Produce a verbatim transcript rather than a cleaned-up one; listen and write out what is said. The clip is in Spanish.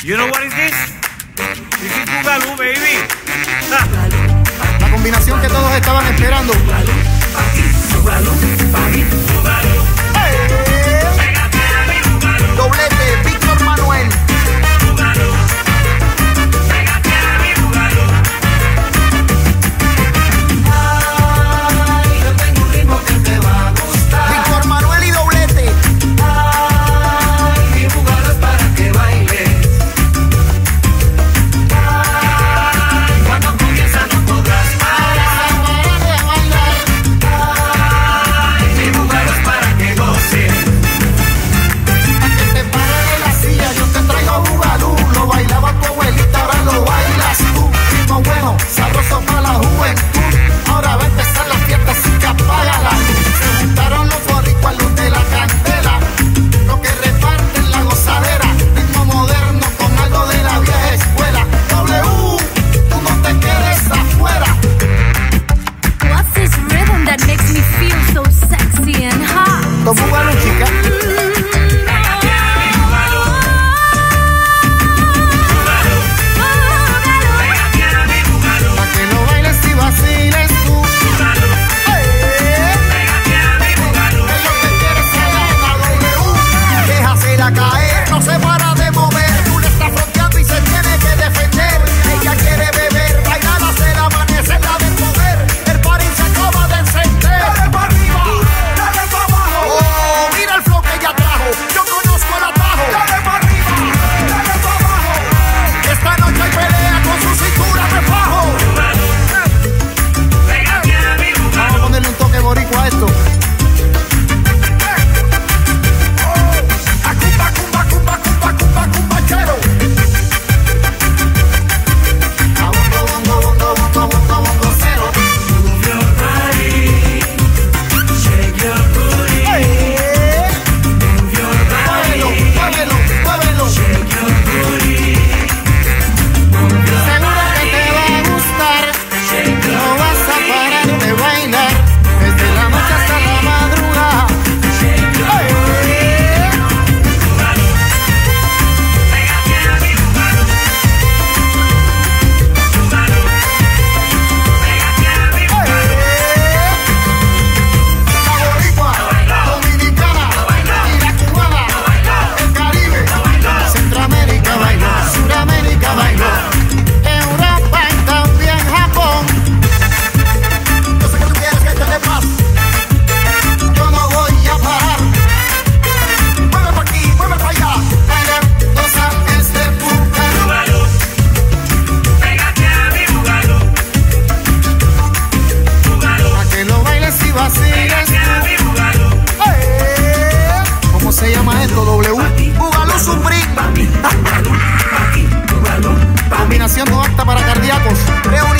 You know what is this? This is Boogaloo, baby. Ah. La combinación que todos estaban esperando. ¡Hey! Doblete, Víctor, Manuelle. Ay, yo tengo un ritmo que te va a gustar. Víctor, Manuelle y doblete. Ay, mi Boogaloo es para que bailes. Ay, cuando comienza no podrás parar. Ay, mi Boogaloo es para que goces. Antes te pares de la silla, yo te traigo Boogaloo. Lo bailaba tu abuelita, ahora lo bailas tú. Ritmo bueno, sabroso para la juventud. Ahora va a empezar la fiesta, así que apaga la luz. Se juntaron los boricuas, los de la candela, los que reparten la gozadera. Ritmo moderno con algo de la vieja escuela. W, tú no te quedes afuera. What's this rhythm that makes me feel so sexy and hot? Con Boogaloo, chica. Pa' que lo bailes y vaciles tú. ¡Hey! Es lo que quieres saber, la W. Déjasela caer, no se para de mover. Tú le estás fronteando y se tiene que defender. Ella quiere beber, bailar, hacer amanecer, la del poder. El party se acaba de encender. Dale para arriba, dale para abajo. Oh, mira el flow que ella trajo. Yo conozco el atajo. Dale para arriba, dale para abajo. Esta noche hay pelea, con su cintura me fajo. Vamos a ponerle un toque boricua a esto. Acumba, cumba, cumba, cumba, cumba, cumbachero. A bongo, bongo, bongo, bongo, bongo, bongo cero. Move your body, shake your booty. ¡Hey! Move your Muévelo, body, muévelo, muévelo. shake your booty. Move your Seguro que te va a gustar. shake your No vas a parar de bailar desde la noche hasta la madrugada. shake your ¡Hey! La boricua, dominicana, y la cubana, el Caribe, Centroamérica bailó, Suramérica bailó, Europa y también Japón. Yo sé que tú quieres que te dé paz, yo no voy a parar. Mueve pa' aquí, mueve pa' allá, baila, goza este Boogaloo. Boogaloo, pégate a mi Boogaloo. Boogaloo, Pa' que lo bailes y vaciles. pégate a mi Boogaloo. ¡Eh! ¿Cómo se llama esto? W. Boogaloo Supreme. Boogaloo, papi, Boogaloo, papi. Combinación no apta para cardíacos. Reúne